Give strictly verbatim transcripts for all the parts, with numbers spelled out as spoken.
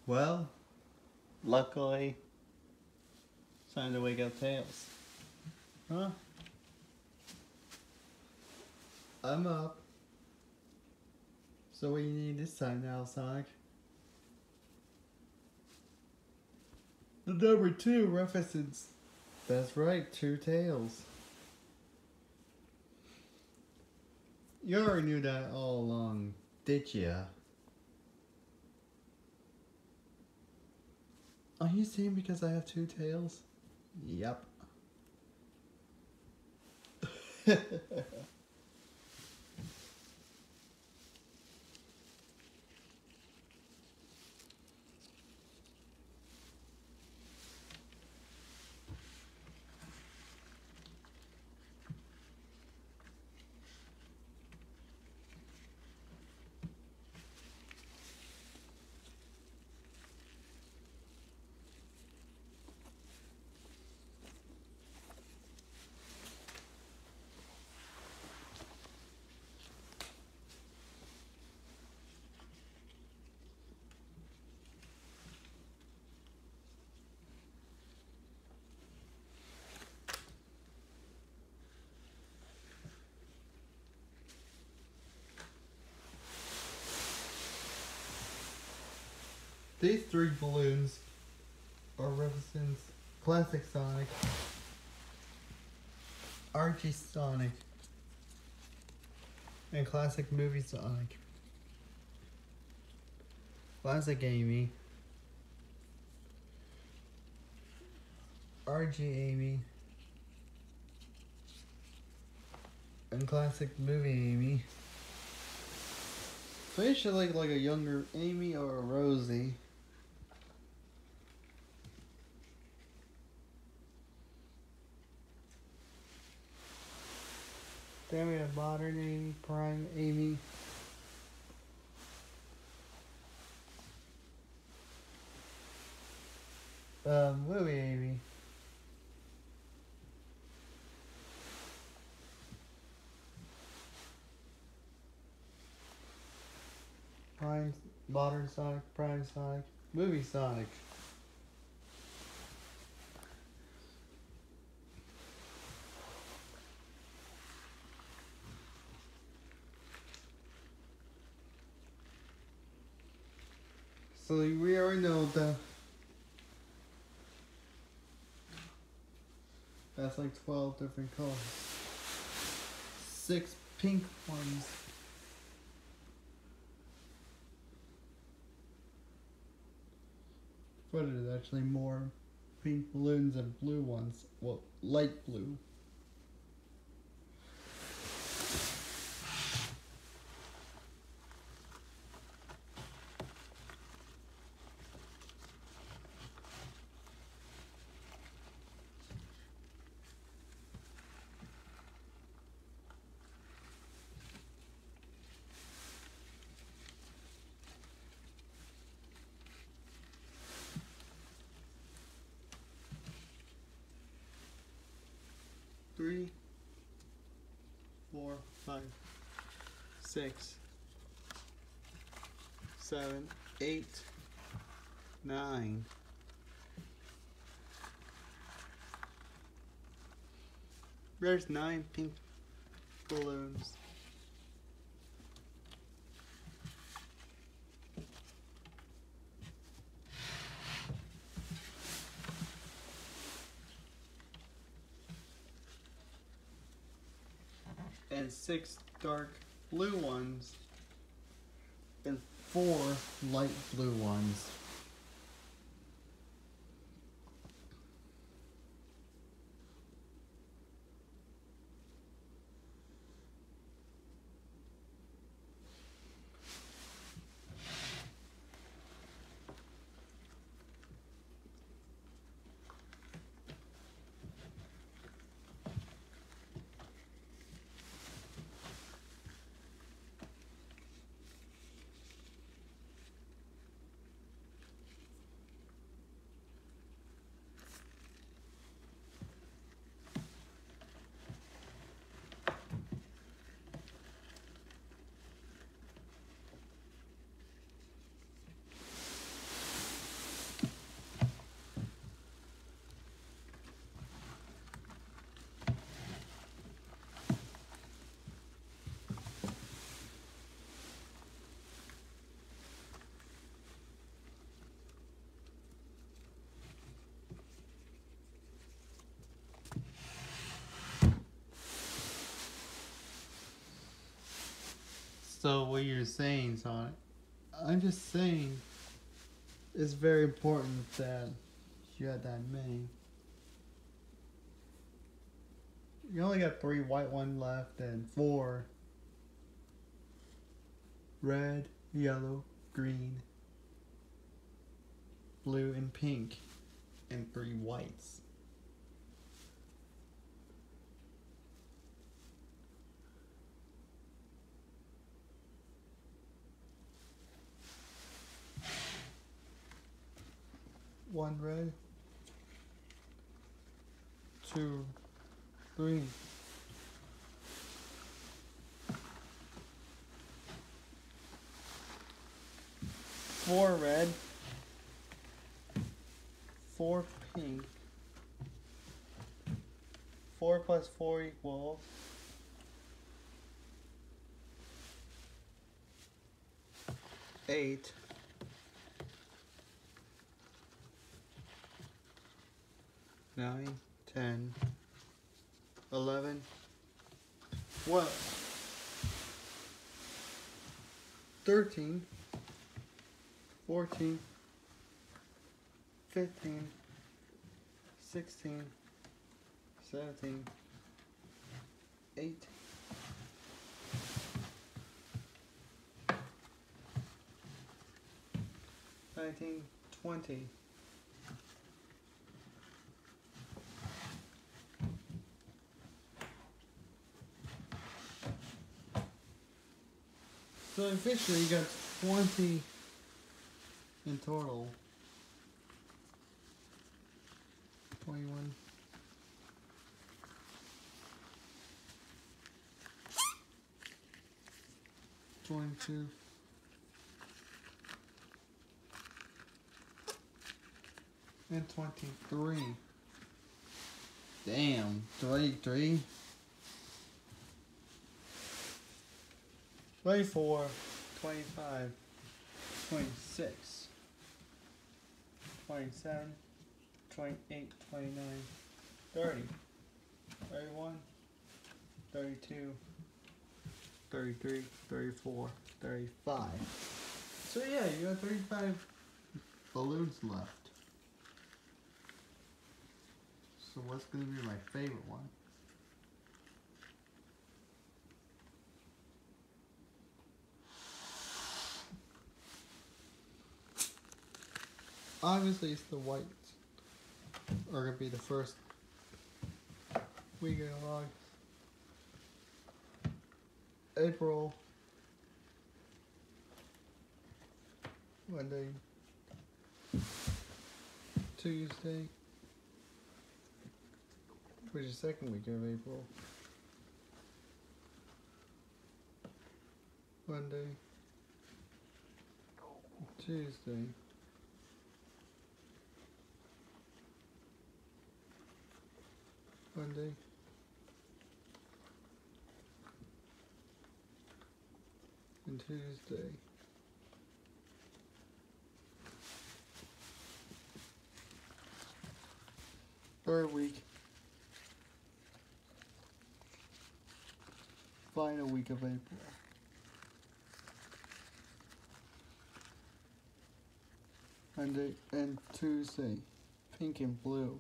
Well, luckily, it's time to wake up Tails. Huh? I'm up. So what do you need this time now, Sonic? The number two references. That's right, two tails. You already knew that all along, did ya? Are you saying because I have two tails? Yep. These three balloons are represents classic Sonic, Archie Sonic, and classic movie Sonic. Classic Amy, R G Amy, and classic movie Amy. So you should like like a younger Amy or a Rosie. Then we have modern Amy, prime Amy. Um, movie Amy. Prime, modern Sonic, prime Sonic, movie Sonic. So we already know that that's like twelve different colors. Six pink ones. But it is actually more pink balloons and blue ones. Well, light blue. Three, four, five, six, seven, eight, nine. There's nine pink balloons. And six dark blue ones. And four light blue ones. So what you're saying, Sonic, I'm just saying it's very important that you had that many. You only got three white ones left and four red, yellow, green, blue, and pink, and three whites. One red, two green, four red, four pink, four plus four equals eight. Nine, ten, eleven, what? Thirteen, fourteen, fifteen, sixteen, seventeen, eighteen, nineteen, twenty. So officially you got twenty in total. twenty-one. twenty-two. And twenty-three. Damn, twenty-three. twenty-four, twenty-five, twenty-six, twenty-seven, twenty-eight, twenty-nine, thirty, thirty-one, thirty-two, thirty-three, thirty-four, thirty-five. So yeah, you got thirty-five balloons left. So what's gonna be my favorite one? Obviously, it's the whites are gonna be the first weekend of August. April, Monday, Tuesday, which is second weekend of April. Monday, Tuesday. Monday, and Tuesday. Third week, final week of April. Monday and Tuesday, pink and blue.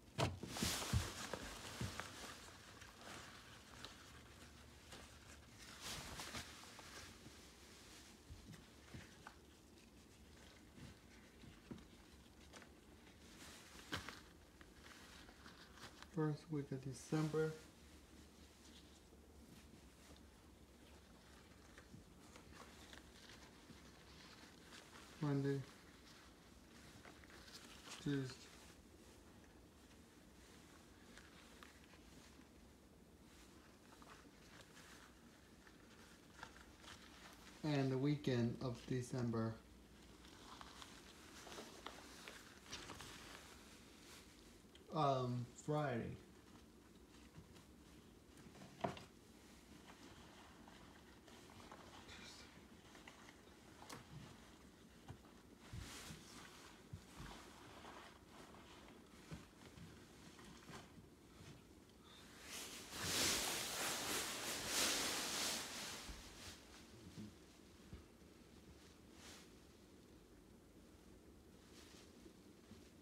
First week of December. Monday, Tuesday, and the weekend of December. Um, Friday.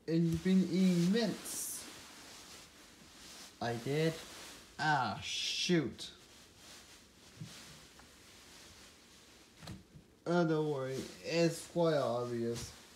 And you've been eating mints. I did. Ah, shoot. Oh, don't worry. It's quite obvious.